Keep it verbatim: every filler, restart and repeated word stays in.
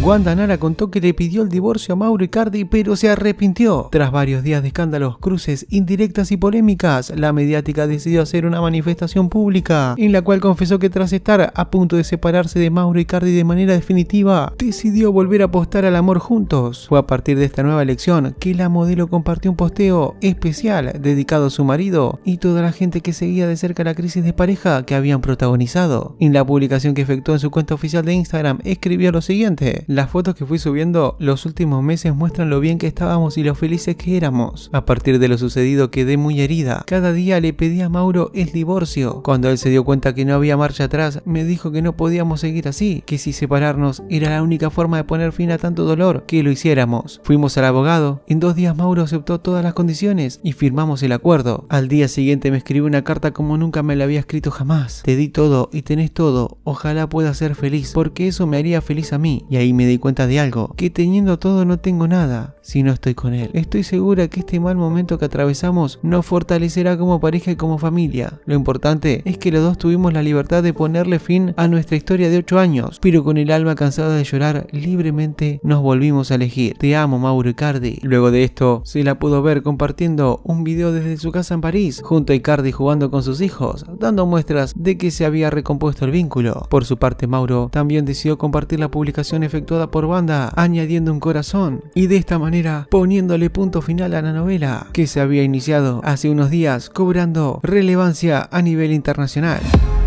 Wanda Nara contó que le pidió el divorcio a Mauro Icardi, pero se arrepintió. Tras varios días de escándalos, cruces, indirectas y polémicas, la mediática decidió hacer una manifestación pública, en la cual confesó que tras estar a punto de separarse de Mauro Icardi de manera definitiva, decidió volver a apostar al amor juntos. Fue a partir de esta nueva elección que la modelo compartió un posteo especial dedicado a su marido y toda la gente que seguía de cerca la crisis de pareja que habían protagonizado. En la publicación que efectuó en su cuenta oficial de Instagram, escribió lo siguiente: las fotos que fui subiendo los últimos meses muestran lo bien que estábamos y lo felices que éramos. A partir de lo sucedido quedé muy herida. Cada día le pedí a Mauro el divorcio. Cuando él se dio cuenta que no había marcha atrás, me dijo que no podíamos seguir así, que si separarnos era la única forma de poner fin a tanto dolor, que lo hiciéramos. Fuimos al abogado. En dos días Mauro aceptó todas las condiciones y firmamos el acuerdo. Al día siguiente me escribió una carta como nunca me la había escrito jamás. Te di todo y tenés todo. Ojalá puedas ser feliz, porque eso me haría feliz a mí. Y ahí me di cuenta de algo, que teniendo todo no tengo nada si no estoy con él. Estoy segura que este mal momento que atravesamos nos fortalecerá como pareja y como familia. Lo importante es que los dos tuvimos la libertad de ponerle fin a nuestra historia de ocho años, pero con el alma cansada de llorar, libremente nos volvimos a elegir. Te amo, Mauro Icardi. Luego de esto, se la pudo ver compartiendo un video desde su casa en París, junto a Icardi jugando con sus hijos, dando muestras de que se había recompuesto el vínculo. Por su parte, Mauro también decidió compartir la publicación efectuada por Wanda, añadiendo un corazón, y de esta manera poniéndole punto final a la novela que se había iniciado hace unos días, cobrando relevancia a nivel internacional.